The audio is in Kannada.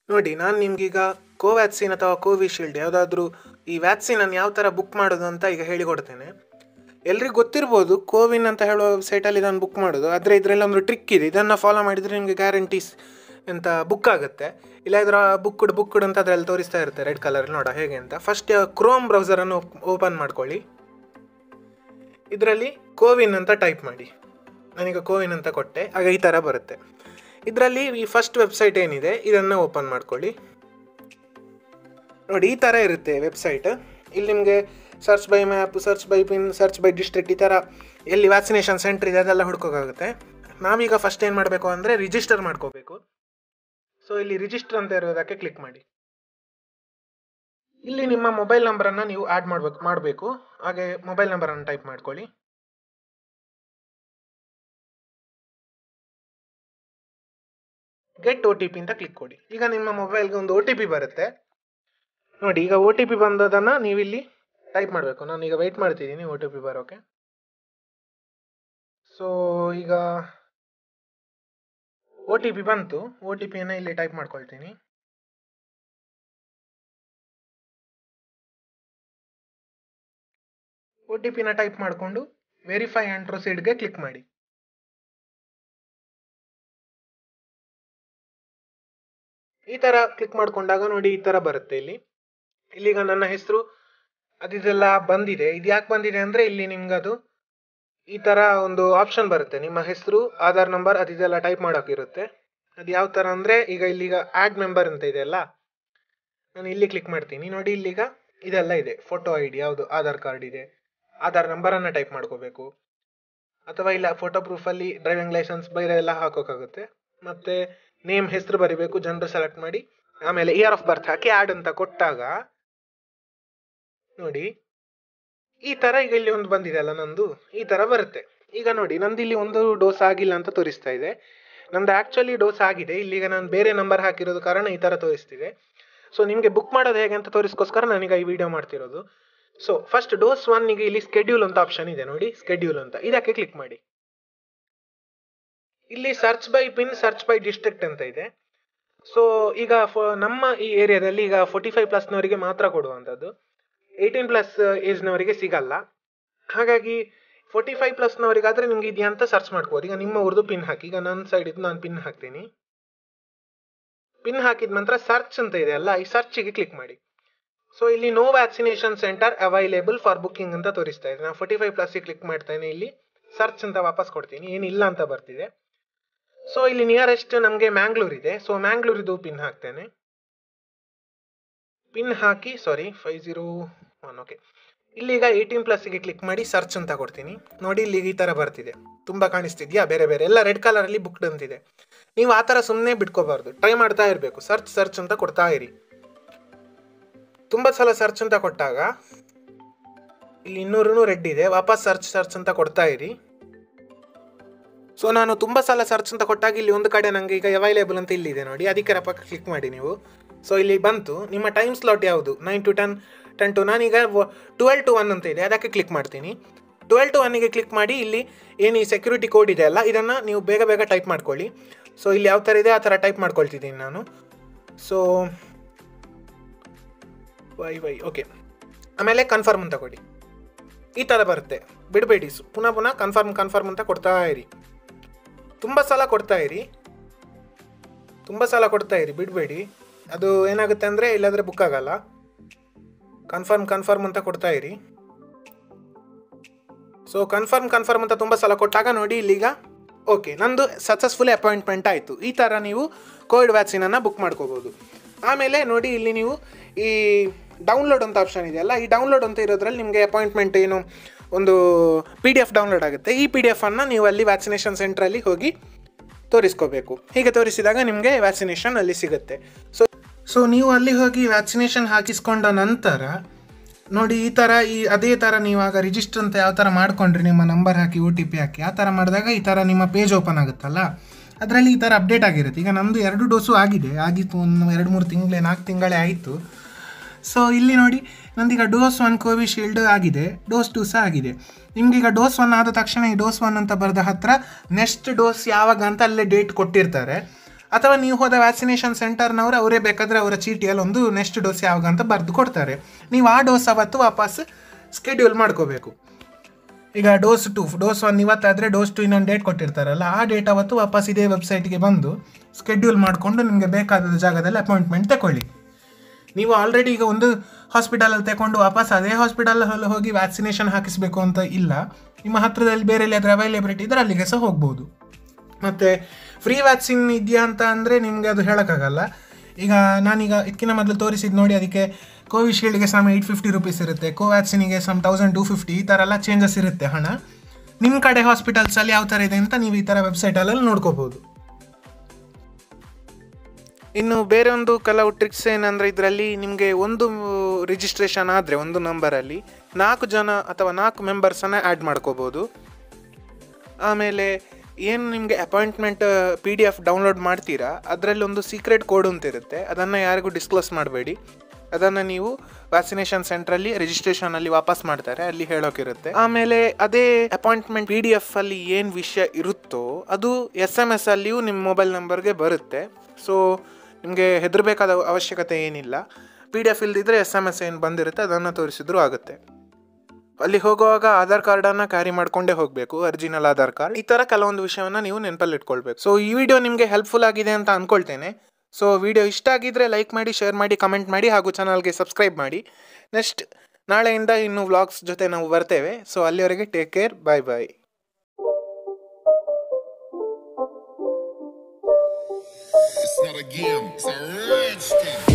ನೋಡಿ, ನಾನು ನಿಮಗೀಗ ಕೋವ್ಯಾಕ್ಸಿನ್ ಅಥವಾ ಕೋವಿಶೀಲ್ಡ್ ಯಾವುದಾದ್ರೂ ಈ ವ್ಯಾಕ್ಸಿನನ್ನು ಯಾವ ಥರ ಬುಕ್ ಮಾಡೋದು ಅಂತ ಈಗ ಹೇಳಿಕೊಡ್ತೇನೆ. ಎಲ್ರಿಗೂ ಗೊತ್ತಿರ್ಬೋದು ಕೋವಿನ್ ಅಂತ ಹೇಳುವ ವೆಬ್ಸೈಟಲ್ಲಿ ಇದನ್ನು ಬುಕ್ ಮಾಡೋದು. ಆದರೆ ಇದರಲ್ಲಿ ಒಂದು ಟ್ರಿಕ್ ಇದೆ, ಇದನ್ನು ಫಾಲೋ ಮಾಡಿದರೆ ನಿಮಗೆ ಗ್ಯಾರಂಟೀಸ್ ಅಂತ ಬುಕ್ ಆಗುತ್ತೆ. ಇಲ್ಲ ಇದರ ಬುಕ್ಡ್ ಅಂತ ಅದರಲ್ಲಿ ತೋರಿಸ್ತಾ ಇರುತ್ತೆ ರೆಡ್ ಕಲರ್. ನೋಡ ಹೇಗೆ ಅಂತ. ಫಸ್ಟ್ ಕ್ರೋಮ್ ಬ್ರೌಸರನ್ನು ಓಪನ್ ಮಾಡ್ಕೊಳ್ಳಿ. ಇದರಲ್ಲಿ ಕೋವಿನ್ ಅಂತ ಟೈಪ್ ಮಾಡಿ. ನಾನೀಗ ಕೋವಿನ್ ಅಂತ ಕೊಟ್ಟೆ, ಆಗ ಈ ಥರ ಬರುತ್ತೆ. ಇದರಲ್ಲಿ ಈ ಫಸ್ಟ್ ವೆಬ್ಸೈಟ್ ಏನಿದೆ ಇದನ್ನು ಓಪನ್ ಮಾಡ್ಕೊಳ್ಳಿ. ನೋಡಿ ಈ ಥರ ಇರುತ್ತೆ ವೆಬ್ಸೈಟ್. ಇಲ್ಲಿ ನಿಮಗೆ search by map, search by pin, search by district, ಈ ಥರ ಎಲ್ಲಿ ವ್ಯಾಕ್ಸಿನೇಷನ್ ಸೆಂಟ್ರ್ ಇದೆ ಅದೆಲ್ಲ ಹುಡ್ಕೋಕ್ಕಾಗುತ್ತೆ. ನಾವೀಗ ಫಸ್ಟ್ ಏನು ಮಾಡಬೇಕು ಅಂದರೆ ರಿಜಿಸ್ಟರ್ ಮಾಡ್ಕೋಬೇಕು. ಸೊ ಇಲ್ಲಿ ರಿಜಿಸ್ಟರ್ ಅಂತ ಇರೋದಕ್ಕೆ ಕ್ಲಿಕ್ ಮಾಡಿ. ಇಲ್ಲಿ ನಿಮ್ಮ ಮೊಬೈಲ್ ನಂಬರನ್ನು ನೀವು ಆ್ಯಡ್ ಮಾಡಬೇಕು. ಹಾಗೆ ಮೊಬೈಲ್ ನಂಬರನ್ನು ಟೈಪ್ ಮಾಡ್ಕೊಳ್ಳಿ. ಗೆಟ್ OTP ಅಂತ ಕ್ಲಿಕ್ ಕೊಡಿ. ಈಗ ನಿಮ್ಮ ಮೊಬೈಲ್ಗೆ ಒಂದು OTP ಬರುತ್ತೆ. ನೋಡಿ, ಈಗ OTP ಬಂದದನ್ನು ನೀವಿಲ್ಲಿ ಟೈಪ್ ಮಾಡಬೇಕು. ನಾನು ಈಗ ವೆಯ್ಟ್ ಮಾಡ್ತಿದ್ದೀನಿ OTP ಬರೋಕೆ. ಸೊ ಈಗ OTP ಬಂತು. OTPಯನ್ನು ಇಲ್ಲಿ ಟೈಪ್ ಮಾಡ್ಕೊಳ್ತೀನಿ. OTPನ ಟೈಪ್ ಮಾಡಿಕೊಂಡು ವೆರಿಫೈ ಆ್ಯಂಡ್ ಪ್ರೊಸೀಡ್ಗೆ ಕ್ಲಿಕ್ ಮಾಡಿ. ಈ ಥರ ಕ್ಲಿಕ್ ಮಾಡ್ಕೊಂಡಾಗ ನೋಡಿ ಈ ಥರ ಬರುತ್ತೆ. ಇಲ್ಲಿಗ ನನ್ನ ಹೆಸರು ಅದಿದೆಲ್ಲ ಬಂದಿದೆ. ಇದು ಯಾಕೆ ಬಂದಿದೆ ಅಂದರೆ ಇಲ್ಲಿ ನಿಮ್ಗೆ ಅದು ಈ ಥರ ಒಂದು ಆಪ್ಷನ್ ಬರುತ್ತೆ. ನಿಮ್ಮ ಹೆಸರು, ಆಧಾರ್ ನಂಬರ್ ಅದಿದೆಲ್ಲ ಟೈಪ್ ಮಾಡೋಕ್ಕಿರುತ್ತೆ. ಅದು ಯಾವ ಥರ ಅಂದರೆ ಈಗ ಇಲ್ಲಿಗ ಆ್ಯಡ್ ಮೆಂಬರ್ ಅಂತ ಇದೆಯಲ್ಲ, ನಾನು ಇಲ್ಲಿ ಕ್ಲಿಕ್ ಮಾಡ್ತೀನಿ. ನೋಡಿ ಇಲ್ಲಿಗ ಇದೆಲ್ಲ ಇದೆ. ಫೋಟೋ ID ಯಾವುದು, ಆಧಾರ್ ಕಾರ್ಡ್ ಇದೆ, ಆಧಾರ್ ನಂಬರನ್ನು ಟೈಪ್ ಮಾಡ್ಕೋಬೇಕು. ಅಥವಾ ಇಲ್ಲ ಫೋಟೋ ಪ್ರೂಫಲ್ಲಿ ಡ್ರೈವಿಂಗ್ ಲೈಸೆನ್ಸ್ ಬೇರೆ ಎಲ್ಲ ಹಾಕೋಕ್ಕಾಗುತ್ತೆ. ಮತ್ತು ನೇಮ್ ಹೆಸರು ಬರಿಬೇಕು, ಜೆಂಡರ್ ಸೆಲೆಕ್ಟ್ ಮಾಡಿ, ಆಮೇಲೆ ಇಯರ್ ಆಫ್ ಬರ್ತ್ ಹಾಕಿ ಆ್ಯಡ್ ಅಂತ ಕೊಟ್ಟಾಗ ನೋಡಿ ಈ ಥರ ಈಗ ಇಲ್ಲಿ ಒಂದು ಬಂದಿದೆ ಅಲ್ಲ ನಂದು, ಈ ಥರ ಬರುತ್ತೆ. ಈಗ ನೋಡಿ ನಂದು ಇಲ್ಲಿ ಒಂದು ಡೋಸ್ ಆಗಿಲ್ಲ ಅಂತ ತೋರಿಸ್ತಾ ಇದೆ. ನಂದು ಆ್ಯಕ್ಚುಲಿ ಡೋಸ್ ಆಗಿದೆ. ಇಲ್ಲಿಗ ನಾನು ಬೇರೆ ನಂಬರ್ ಹಾಕಿರೋದು ಕಾರಣ ಈ ಥರ ತೋರಿಸ್ತಿದೆ. ಸೊ ನಿಮಗೆ ಬುಕ್ ಮಾಡೋದು ಹೇಗೆ ಅಂತ ತೋರಿಸ್ಕೋಸ್ಕರ ನಾನೀಗ ಈ ವಿಡಿಯೋ ಮಾಡ್ತಿರೋದು. ಸೊ ಫಸ್ಟ್ ಡೋಸ್ 1ಗೆ ಇಲ್ಲಿ ಸ್ಕೆಡ್ಯೂಲ್ ಅಂತ ಆಪ್ಷನ್ ಇದೆ ನೋಡಿ, ಸ್ಕೆಡ್ಯೂಲ್ ಅಂತ, ಇದಕ್ಕೆ ಕ್ಲಿಕ್ ಮಾಡಿ. ಇಲ್ಲಿ search by pin, search by district ಅಂತ ಇದೆ. ಸೊ ಈಗ ನಮ್ಮ ಈ ಏರಿಯಾದಲ್ಲಿ ಈಗ 45+ನವರಿಗೆ ಮಾತ್ರ ಕೊಡುವಂಥದ್ದು, 18+ ಏಜ್ನವರಿಗೆ ಸಿಗಲ್ಲ. ಹಾಗಾಗಿ 45+ನವರಿಗಾದರೆ ನಿಮ್ಗೆ ಇದೆಯಾ ಅಂತ ಸರ್ಚ್ ಮಾಡ್ಬೋದು. ಈಗ ನಿಮ್ಮ ಊರ್ದು ಪಿನ್ ಹಾಕಿ. ಈಗ ನನ್ನ ಸೈಡ್ ಇದ್ದು ನಾನು ಪಿನ್ ಹಾಕ್ತೀನಿ. ಪಿನ್ ಹಾಕಿದ ನಂತರ ಸರ್ಚ್ ಅಂತ ಇದೆ ಅಲ್ಲ, ಈ ಸರ್ಚಿಗೆ ಕ್ಲಿಕ್ ಮಾಡಿ. ಸೊ ಇಲ್ಲಿ no vaccination centre available for booking ಅಂತ ತೋರಿಸ್ತಾ ಇದೆ. ನಾನು 45+ಗೆ ಕ್ಲಿಕ್ ಮಾಡ್ತೇನೆ. ಇಲ್ಲಿ ಸರ್ಚ್ ಅಂತ ವಾಪಸ್ ಕೊಡ್ತೀನಿ, ಏನಿಲ್ಲ ಅಂತ ಬರ್ತಿದೆ. ಸೊ ಇಲ್ಲಿ ನಿಯರೆಸ್ಟ್ ನಮಗೆ ಮ್ಯಾಂಗ್ಳೂರ್ ಇದೆ. ಸೊ ಮ್ಯಾಂಗ್ಳೂರಿದು ಪಿನ್ ಹಾಕ್ತೇನೆ. ಪಿನ್ ಹಾಕಿ 501. ಓಕೆ, ಇಲ್ಲಿಗ 18+ಗೆ ಕ್ಲಿಕ್ ಮಾಡಿ ಸರ್ಚ್ ಅಂತ ಕೊಡ್ತೀನಿ. ನೋಡಿ ಇಲ್ಲಿ ಈ ಥರ ಬರ್ತಿದೆ. ತುಂಬ ಕಾಣಿಸ್ತಿದ್ಯಾ? ಬೇರೆ ಬೇರೆ ಎಲ್ಲ ರೆಡ್ ಕಲರಲ್ಲಿ ಬುಕ್ಡ್ ಅಂತಿದೆ. ನೀವು ಆ ಥರ ಸುಮ್ಮನೆ ಬಿಟ್ಕೋಬಾರ್ದು, ಟ್ರೈ ಮಾಡ್ತಾ ಇರಬೇಕು. ಸರ್ಚ್ ಅಂತ ಕೊಡ್ತಾ ಇರಿ. ತುಂಬ ಸಲ ಸರ್ಚ್ ಅಂತ ಕೊಟ್ಟಾಗ ಇಲ್ಲಿ 200 ರೆಡ್ ಇದೆ. ವಾಪಸ್ ಸರ್ಚ್ ಅಂತ ಕೊಡ್ತಾ ಇರಿ. ಸೊ ನಾನು ತುಂಬ ಸಲ ಸರ್ಚ್ ಅಂತ ಕೊಟ್ಟಾಗ ಇಲ್ಲಿ ಒಂದು ಕಡೆ ನನಗೆ ಈಗ ಅವೈಲೇಬಲ್ ಅಂತ ಇಲ್ಲಿದೆ ನೋಡಿ, ಅದಕ್ಕೆ ಪಕ್ಕ ಕ್ಲಿಕ್ ಮಾಡಿ ನೀವು. ಸೊ ಇಲ್ಲಿ ಬಂತು ನಿಮ್ಮ ಟೈಮ್ ಸ್ಲಾಟ್ ಯಾವುದು, 9 to 10, 10 to, ನಾನೀಗ 12 to 1 ಅಂತ ಇದೆ, ಅದಕ್ಕೆ ಕ್ಲಿಕ್ ಮಾಡ್ತೀನಿ. 12 to 1ಗೆ ಕ್ಲಿಕ್ ಮಾಡಿ ಇಲ್ಲಿ ಏನು ಈ ಸೆಕ್ಯೂರಿಟಿ ಕೋಡ್ ಇದೆ ಅಲ್ಲ, ಇದನ್ನು ನೀವು ಬೇಗ ಟೈಪ್ ಮಾಡ್ಕೊಳ್ಳಿ. ಸೊ ಇಲ್ಲಿ ಯಾವ ಥರ ಇದೆ ಆ ಥರ ಟೈಪ್ ಮಾಡ್ಕೊಳ್ತಿದ್ದೀನಿ ನಾನು. ಸೊ ವೈ ಓಕೆ, ಆಮೇಲೆ ಕನ್ಫರ್ಮ್ ಅಂತ ಕೊಡಿ. ಈ ಥರ ಬರುತ್ತೆ. ಬಿಡಬೇಡಿ, ಪುನಃ ಕನ್ಫರ್ಮ್ ಅಂತ ಕೊಡ್ತಾ ಇರಿ. ತುಂಬ ಸಲ ಕೊಡ್ತಾ ಇರಿ, ಬಿಡಬೇಡಿ. ಅದು ಏನಾಗುತ್ತೆ ಅಂದರೆ ಇಲ್ಲಾಂದರೆ ಬುಕ್ ಆಗಲ್ಲ. ಕನ್ಫರ್ಮ್ ಅಂತ ಕೊಡ್ತಾ ಇರಿ. ಸೊ ಕನ್ಫರ್ಮ್ ಅಂತ ತುಂಬ ಸಲ ಕೊಟ್ಟಾಗ ನೋಡಿ ಇಲ್ಲಿಗ ಓಕೆ, ನಂದು ಸಕ್ಸಸ್ಫುಲಿ ಅಪಾಯಿಂಟ್ಮೆಂಟ್ ಆಯಿತು. ಈ ಥರ ನೀವು ಕೋವಿಡ್ ವ್ಯಾಕ್ಸಿನನ್ನು ಬುಕ್ ಮಾಡ್ಕೋಬೋದು. ಆಮೇಲೆ ನೋಡಿ ಇಲ್ಲಿ ನೀವು ಈ ಡೌನ್ಲೋಡ್ ಅಂತ ಆಪ್ಷನ್ ಇದೆಯಲ್ಲ, ಈ ಡೌನ್ಲೋಡ್ ಅಂತ ಇರೋದ್ರಲ್ಲಿ ನಿಮಗೆ ಅಪಾಯಿಂಟ್ಮೆಂಟ್ ಏನು ಒಂದು PDF ಡೌನ್ಲೋಡ್ ಆಗುತ್ತೆ. ಈ PDF-ಅನ್ನು ನೀವು ಅಲ್ಲಿ ವ್ಯಾಕ್ಸಿನೇಷನ್ ಸೆಂಟ್ರಲ್ಲಿ ಹೋಗಿ ತೋರಿಸ್ಕೋಬೇಕು. ಹೀಗೆ ತೋರಿಸಿದಾಗ ನಿಮಗೆ ವ್ಯಾಕ್ಸಿನೇಷನ್ ಅಲ್ಲಿ ಸಿಗುತ್ತೆ. ಸೊ ನೀವು ಅಲ್ಲಿ ಹೋಗಿ ವ್ಯಾಕ್ಸಿನೇಷನ್ ಹಾಕಿಸ್ಕೊಂಡ ನಂತರ ನೋಡಿ ಈ ಥರ ಅದೇ ಥರ ನೀವಾಗ ರಿಜಿಸ್ಟರ್ ಅಂತ ಯಾವ ಥರ ಮಾಡ್ಕೊಂಡ್ರಿ, ನಿಮ್ಮ ನಂಬರ್ ಹಾಕಿ OTP ಹಾಕಿ, ಆ ಥರ ಮಾಡಿದಾಗ ಈ ಥರ ನಿಮ್ಮ ಪೇಜ್ ಓಪನ್ ಆಗುತ್ತಲ್ಲ, ಅದರಲ್ಲಿ ಈ ಥರ ಅಪ್ಡೇಟ್ ಆಗಿರುತ್ತೆ. ಈಗ ನಮ್ಮದು 2 ಡೋಸು ಆಗಿತ್ತು, ಒಂದು 2-3 4 ತಿಂಗಳೇ ಆಯಿತು. ಸೊ ಇಲ್ಲಿ ನೋಡಿ ನಂದೀಗ ಡೋಸ್ 1 ಕೋವಿಶೀಲ್ಡ್ ಆಗಿದೆ, ಡೋಸ್ 2 ಸಹ ಆಗಿದೆ. ನಿಮಗೀಗ ಡೋಸ್ 1 ಆದ ತಕ್ಷಣ ಈ ಡೋಸ್ 1 ಅಂತ ಬರೆದ ಹತ್ತಿರ ನೆಕ್ಸ್ಟ್ ಡೋಸ್ ಯಾವಾಗ ಅಂತ ಅಲ್ಲೇ ಡೇಟ್ ಕೊಟ್ಟಿರ್ತಾರೆ. ಅಥವಾ ನೀವು ಹೋದ ವ್ಯಾಕ್ಸಿನೇಷನ್ ಸೆಂಟರ್ನವರು ಅವರೇ ಬೇಕಾದರೆ ಅವರ ಚೀಟಿಯಲ್ಲಿ ಒಂದು ನೆಕ್ಸ್ಟ್ ಡೋಸ್ ಯಾವಾಗ ಅಂತ ಬರೆದು ಕೊಡ್ತಾರೆ. ನೀವು ಆ ಡೋಸ್ ಅವತ್ತು ವಾಪಸ್ ಸ್ಕೆಡ್ಯೂಲ್ ಮಾಡ್ಕೋಬೇಕು. ಈಗ ಡೋಸ್ 1 ಇವತ್ತಾದರೆ ಡೋಸ್ 2 ಇನ್ನೊಂದು ಡೇಟ್ ಕೊಟ್ಟಿರ್ತಾರಲ್ಲ, ಆ ಡೇಟ್ ಅವತ್ತು ವಾಪಸ್ ಇದೇ ವೆಬ್ಸೈಟ್ಗೆ ಬಂದು ಸ್ಕೆಡ್ಯೂಲ್ ಮಾಡಿಕೊಂಡು ನಿಮಗೆ ಬೇಕಾದ ಜಾಗದಲ್ಲಿ ಅಪಾಯಿಂಟ್ಮೆಂಟ್ ತಗೊಳ್ಳಿ. ನೀವು ಆಲ್ರೆಡಿ ಈಗ ಒಂದು ಹಾಸ್ಪಿಟಲಲ್ಲಿ ತಗೊಂಡು ವಾಪಸ್ ಅದೇ ಹಾಸ್ಪಿಟಲಲ್ಲಿ ಹೋಗಿ ವ್ಯಾಕ್ಸಿನೇಷನ್ ಹಾಕಿಸ್ಬೇಕು ಅಂತ ಇಲ್ಲ. ನಿಮ್ಮ ಹತ್ತಿರದಲ್ಲಿ ಬೇರೆ ಎಲ್ಲಿಯಾದರೂ ಅವೈಲೇಬಿಲಿಟಿ ಇದ್ದರೆ ಅಲ್ಲಿಗೆ ಸಹ ಹೋಗ್ಬೋದು. ಮತ್ತು ಫ್ರೀ ವ್ಯಾಕ್ಸಿನ್ ಇದೆಯಾ ಅಂತ ಅಂದರೆ ನಿಮಗೆ ಅದು ಹೇಳೋಕ್ಕಾಗಲ್ಲ. ಈಗ ನಾನೀಗ ಇದಕ್ಕಿಂತ ಮೊದಲು ತೋರಿಸಿದ್ದು ನೋಡಿ, ಅದಕ್ಕೆ ಕೋವಿಶೀಲ್ಡ್ಗೆ ಸಮ 850 ರೂಪೀಸ್ ಇರುತ್ತೆ, ಕೋವ್ಯಾಕ್ಸಿನಿಗೆ ಸಮ್ 1250, ಈ ಥರ ಎಲ್ಲ ಚೇಂಜಸ್ ಇರುತ್ತೆ ಹಣ. ನಿಮ್ಮ ಕಡೆ ಹಾಸ್ಪಿಟಲ್ಸಲ್ಲಿ ಯಾವ ಥರ ಇದೆ ಅಂತ ನೀವು ಈ ಥರ ವೆಬ್ಸೈಟಲ್ಲಿ ನೋಡ್ಕೋಬೋದು. ಇನ್ನು ಬೇರೆ ಒಂದು ಕೆಲವು ಟ್ರಿಕ್ಸ್ ಏನಂದರೆ, ಇದರಲ್ಲಿ ನಿಮಗೆ ಒಂದು ರಿಜಿಸ್ಟ್ರೇಷನ್ ಆದರೆ ಒಂದು ನಂಬರಲ್ಲಿ 4 ಜನ ಅಥವಾ 4 ಮೆಂಬರ್ಸನ್ನು ಆ್ಯಡ್ ಮಾಡ್ಕೋಬೋದು. ಆಮೇಲೆ ಏನು ನಿಮಗೆ ಅಪಾಯಿಂಟ್ಮೆಂಟ್ PDF ಡೌನ್ಲೋಡ್ ಮಾಡ್ತೀರಾ, ಅದರಲ್ಲಿ ಒಂದು ಸೀಕ್ರೆಟ್ ಕೋಡ್ ಅಂತ ಇರುತ್ತೆ, ಅದನ್ನು ಯಾರಿಗೂ ಡಿಸ್ಕ್ಲೋಸ್ ಮಾಡಬೇಡಿ. ಅದನ್ನು ನೀವು ವ್ಯಾಕ್ಸಿನೇಷನ್ ಸೆಂಟ್ರಲ್ಲಿ ರಿಜಿಸ್ಟ್ರೇಷನಲ್ಲಿ ವಾಪಸ್ ಮಾಡ್ತಾರೆ, ಅಲ್ಲಿ ಹೇಳೋಕಿರುತ್ತೆ. ಆಮೇಲೆ ಅದೇ ಅಪಾಯಿಂಟ್ಮೆಂಟ್ PDF ಅಲ್ಲಿ ಏನು ವಿಷಯ ಇರುತ್ತೋ ಅದು SMS ಅಲ್ಲಿಯೂ ನಿಮ್ಮ ಮೊಬೈಲ್ ನಂಬರ್ಗೆ ಬರುತ್ತೆ. ಸೊ ನಿಮಗೆ ಹೆದರಬೇಕಾದ ಅವಶ್ಯಕತೆ ಏನಿಲ್ಲ. PDF ಇಲ್ದಿದ್ರೆ SMS ಏನು ಬಂದಿರುತ್ತೆ ಅದನ್ನು ತೋರಿಸಿದ್ರೂ ಆಗುತ್ತೆ. ಅಲ್ಲಿ ಹೋಗುವಾಗ ಆಧಾರ್ ಕಾರ್ಡನ್ನು ಕ್ಯಾರಿ ಮಾಡ್ಕೊಂಡೇ ಹೋಗಬೇಕು, ಒರಿಜಿನಲ್ ಆಧಾರ್ ಕಾರ್ಡ್. ಈ ಥರ ಕೆಲವೊಂದು ವಿಷಯವನ್ನು ನೀವು ನೆನಪಲ್ಲಿ ಇಟ್ಕೊಳ್ಬೇಕು. ಸೊ ಈ ವಿಡಿಯೋ ನಿಮಗೆ ಹೆಲ್ಪ್ಫುಲ್ ಆಗಿದೆ ಅಂತ ಅಂದ್ಕೊಳ್ತೇನೆ. ಸೊ ವಿಡಿಯೋ ಇಷ್ಟ ಆಗಿದ್ದರೆ ಲೈಕ್ ಮಾಡಿ, ಶೇರ್ ಮಾಡಿ, ಕಮೆಂಟ್ ಮಾಡಿ, ಹಾಗೂ ಚಾನಲ್ಗೆ ಸಬ್ಸ್ಕ್ರೈಬ್ ಮಾಡಿ. ನೆಕ್ಸ್ಟ್ ನಾಳೆಯಿಂದ ಇನ್ನೂ ವ್ಲಾಗ್ಸ್ ಜೊತೆ ನಾವು ಬರ್ತೇವೆ. ಸೊ ಅಲ್ಲಿವರೆಗೆ take care, bye bye. It's not a game, it's a rich thing.